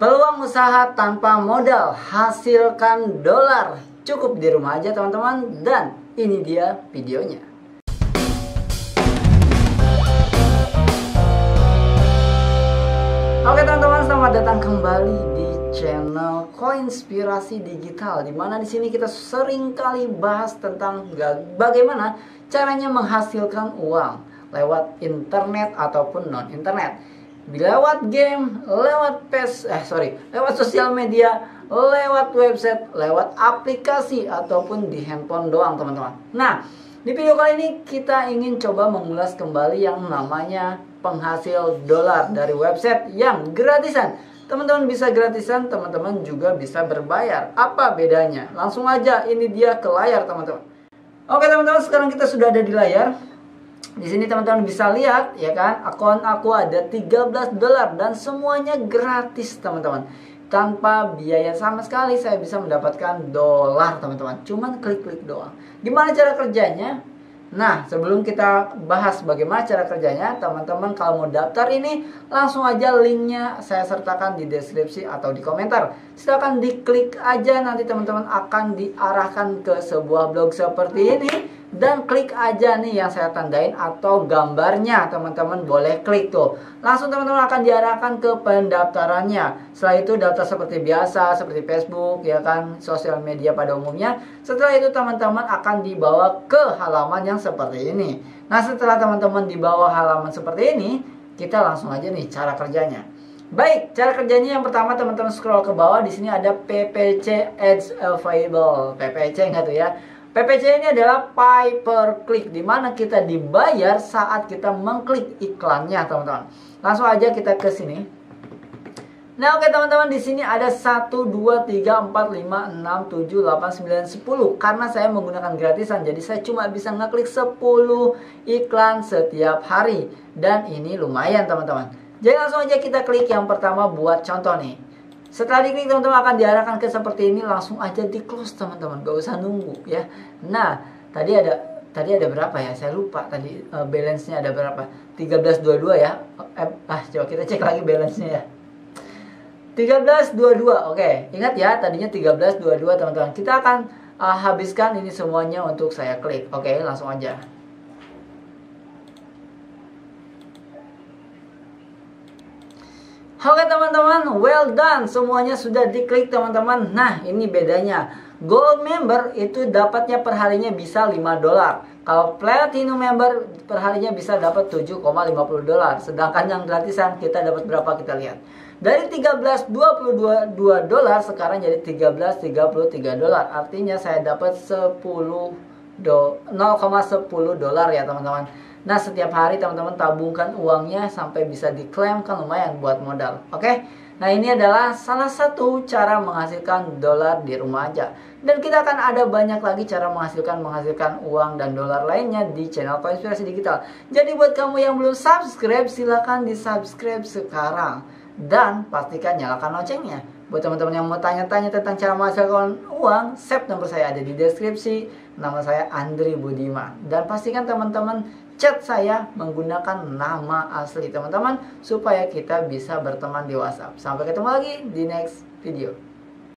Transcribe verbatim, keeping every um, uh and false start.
Peluang usaha tanpa modal, hasilkan dolar. Cukup di rumah aja teman-teman, dan ini dia videonya. Oke teman-teman, selamat datang kembali di channel Koinspirasi Digital, dimana di sini kita sering kali bahas tentang bagaimana caranya menghasilkan uang lewat internet ataupun non internet, lewat game, lewat pes, eh sorry, lewat sosial media, lewat website, lewat aplikasi ataupun di handphone doang teman-teman. Nah, di video kali ini kita ingin coba mengulas kembali yang namanya penghasil dolar dari website yang gratisan. Teman-teman bisa gratisan, teman-teman juga bisa berbayar. Apa bedanya? Langsung aja, ini dia ke layar teman-teman. Oke teman-teman, sekarang kita sudah ada di layar. Di sini teman-teman bisa lihat ya kan, akun aku ada tiga belas dolar dan semuanya gratis teman-teman. Tanpa biaya sama sekali saya bisa mendapatkan dolar teman-teman. Cuman klik-klik doang. Gimana cara kerjanya? Nah, sebelum kita bahas bagaimana cara kerjanya, teman-teman kalau mau daftar ini, langsung aja linknya saya sertakan di deskripsi atau di komentar. Silahkan diklik aja, nanti teman-teman akan diarahkan ke sebuah blog seperti ini. Dan klik aja nih yang saya tandain atau gambarnya, teman-teman boleh klik tuh. Langsung teman-teman akan diarahkan ke pendaftarannya. Setelah itu daftar seperti biasa, seperti Facebook ya kan, sosial media pada umumnya. Setelah itu teman-teman akan dibawa ke halaman yang seperti ini. Nah, setelah teman-teman dibawa halaman seperti ini, kita langsung aja nih cara kerjanya. Baik, cara kerjanya yang pertama teman-teman scroll ke bawah, di sini ada P P C Ads Available. P P C enggak tuh ya? P P C ini adalah pay per click, dimana kita dibayar saat kita mengklik iklannya teman-teman. Langsung aja kita ke sini. Nah oke teman-teman, di sini ada satu, dua, tiga, empat, lima, enam, tujuh, delapan, sembilan, sepuluh. Karena saya menggunakan gratisan, jadi saya cuma bisa ngeklik sepuluh iklan setiap hari. Dan ini lumayan teman-teman. Jadi langsung aja kita klik yang pertama buat contoh nih. Setelah diklik teman-teman akan diarahkan ke seperti ini, langsung aja di close teman-teman, gak usah nunggu ya. Nah, tadi ada tadi ada berapa ya? Saya lupa tadi uh, balance-nya ada berapa? tiga belas dua puluh dua ya. Eh, ah, coba kita cek lagi balance-nya ya. tiga belas dua puluh dua. Oke, ingat ya, tadinya tiga belas dua puluh dua teman-teman. Kita akan uh, habiskan ini semuanya untuk saya klik. Oke, langsung aja. Oke teman-teman, well done, semuanya sudah diklik teman-teman. Nah ini bedanya, gold member itu dapatnya perharinya bisa lima dolar. Kalau platinum member perharinya bisa dapat tujuh koma lima puluh dolar. Sedangkan yang gratisan kita dapat berapa, kita lihat. Dari tiga belas dua puluh dua dolar sekarang jadi tiga belas tiga puluh tiga dolar. Artinya saya dapat sepuluh nol koma sepuluh dolar ya teman-teman. Nah setiap hari teman-teman tabungkan uangnya sampai bisa diklaim, kan lumayan buat modal. Oke, nah ini adalah salah satu cara menghasilkan dolar di rumah aja. Dan kita akan ada banyak lagi cara menghasilkan menghasilkan uang dan dolar lainnya di channel Koinspirasi Digital. Jadi buat kamu yang belum subscribe, silahkan di subscribe sekarang. Dan pastikan nyalakan loncengnya. Buat teman-teman yang mau tanya-tanya tentang cara menghasilkan uang, save nomor saya ada di deskripsi. Nama saya Andri Budiman. Dan pastikan teman-teman chat saya menggunakan nama asli teman-teman, supaya kita bisa berteman di WhatsApp. Sampai ketemu lagi di next video.